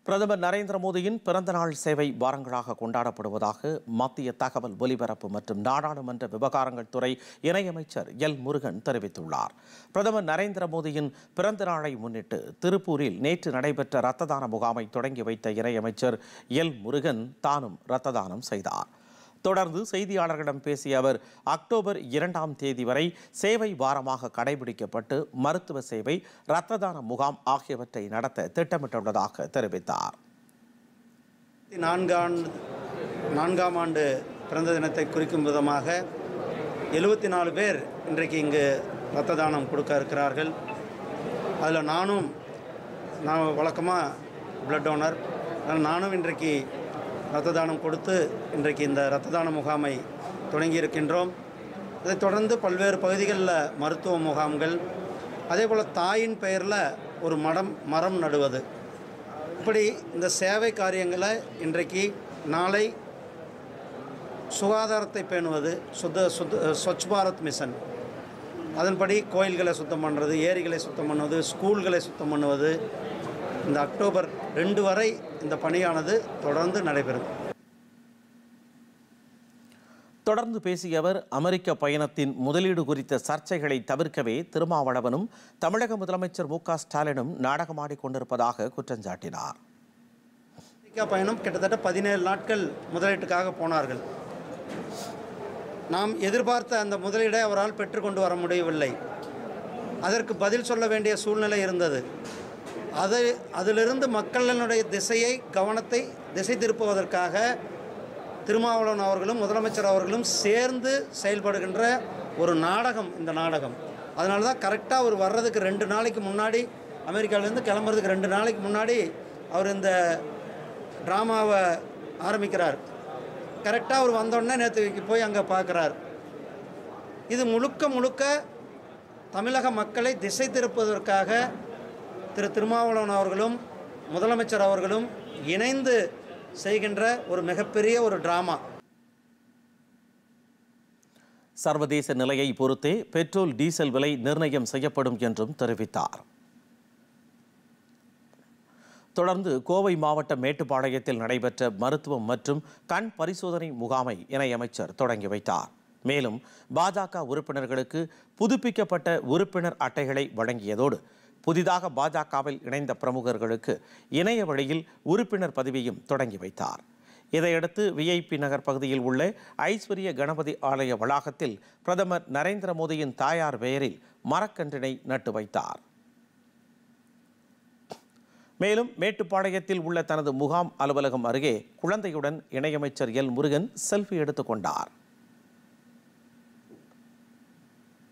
பிரதமர் நரேந்திர மோடியின் பிறந்தநாள் சேவை வாரங்களாக கொண்டாடப்படுவதாக மத்திய தகவல் ஒலிபரப்பு மற்றும் நாடாளுமன்ற விவகாரங்கள் துறை இணையமைச்சர் எல் முருகன் தெரிவித்துள்ளார். பிரதமர் நரேந்திர மோடியின் பிறந்த நாளை முன்னிட்டு திருப்பூரில் நேற்று நடைபெற்ற இரத்த தான முகாமை தொடங்கி வைத்த இணையமைச்சர் எல் முருகன் தானும் இரத்த தானம் செய்தார். தொடர்ந்து செய்தியாளர்களிடம் பேசிய அவர், அக்டோபர் 2ஆம் தேதி வரை சேவை வாரமாக கடைபிடிக்கப்பட்டு மருத்துவ சேவை, இரத்த தான முகாம் ஆகியவற்றை நடத்த திட்டமிட்டுள்ளதாக தெரிவித்தார். 4ஆம் ஆண்டு பிறந்த தினத்தை குறிக்கும் விதமாக 74 பேர் இன்றைக்கு இங்கு இரத்த தானம் கொடுக்க இருக்கிறார்கள். அதில் நான் வழக்கமாக பிளட் டோனர், நானும் இன்றைக்கு இரத்த தானம் கொடுத்து இன்றைக்கு இந்த இரத்த தான முகாமை தொடங்கியிருக்கின்றோம். இதைத் தொடர்ந்து பல்வேறு பகுதிகளில் மருத்துவ முகாம்கள், அதே போல் தாயின் பெயரில் ஒரு மரம் நடுவது, இப்படி இந்த சேவை காரியங்களை இன்றைக்கு நாளை சுகாதாரத்தை பேணுவது, ஸ்வச் பாரத் மிஷன், அதன்படி கோயில்களை சுத்தம் பண்ணுறது, ஏரிகளை சுத்தம் பண்ணுவது, ஸ்கூல்களை சுத்தம் பண்ணுவது, இந்த அக்டோபர் 2 வரை இந்த பணியானது தொடர்ந்து நடைபெறும். தொடர்ந்து பேசிய அவர், அமெரிக்க பயணத்தின் முதலீடு குறித்த சர்ச்சைகளை தவிர்க்கவே திருமாவளவனும் தமிழக முதலமைச்சர் மு.க. ஸ்டாலினும் நாடகமாடிக் கொண்டிருப்பதாக குற்றம் சாட்டினார். அமெரிக்கா பயணம் கிட்டத்தட்ட 17 நாட்கள் முதலீட்டுக்காக போனார்கள். நாம் எதிர்பார்த்த அந்த முதலீடை அவரால் பெற்றுக்கொண்டு வர முடியவில்லை. அதற்கு பதில் சொல்ல வேண்டிய சூழ்நிலை இருந்தது. அதிலிருந்து மக்களினுடைய கவனத்தை திசை திருப்புவதற்காக திருமாவளவன் அவர்களும் முதலமைச்சர் அவர்களும் சேர்ந்து செயல்படுகின்ற ஒரு நாடகம் இந்த நாடகம். அதனால தான் கரெக்டாக அவர் வர்றதுக்கு 2 நாளைக்கு முன்னாடி, அமெரிக்காவிலேருந்து கிளம்புறதுக்கு 2 நாளைக்கு முன்னாடி அவர் இந்த ட்ராமாவை ஆரம்பிக்கிறார். கரெக்டாக அவர் வந்தோடனே நேற்றுக்கு போய் அங்கே பார்க்குறார். இது முழுக்க தமிழக மக்களை திசை திருப்புவதற்காக திருமாவளவன் அவர்களும் முதலமைச்சர் அவர்களும் இணைந்து செய்கின்ற ஒரு மிகப்பெரிய ஒரு டிராமா. சர்வதேச நிலையை பொறுத்தே பெட்ரோல், டீசல் விலை நிர்ணயம் செய்யப்படும் என்றும் தெரிவித்தார். தொடர்ந்து கோவை மாவட்டம் மேட்டுப்பாளையத்தில் நடைபெற்ற மருத்துவம் மற்றும் கண் பரிசோதனை முகாமை இணையமைச்சர் தொடங்கி வைத்தார். மேலும் பாஜக உறுப்பினர்களுக்கு புதுப்பிக்கப்பட்ட உறுப்பினர் அட்டைகளை வழங்கியதோடு புதிதாக பாஜகவில் இணைந்த பிரமுகர்களுக்கு இணைய வழியில் உறுப்பினர் பதவியும் தொடங்கி வைத்தார். இதையடுத்து விஐபி நகர் பகுதியில் உள்ள ஐஸ்வர்ய கணபதி ஆலய வளாகத்தில் பிரதமர் நரேந்திர மோடியின் தாயார் பெயரில் மரக்கன்றினை நட்டு வைத்தார். மேலும் மேட்டுப்பாளையத்தில் உள்ள தனது முகாம் அலுவலகம் அருகே குழந்தையுடன் இணையமைச்சர் எல் முருகன் செல்ஃபி எடுத்துக் கொண்டார்.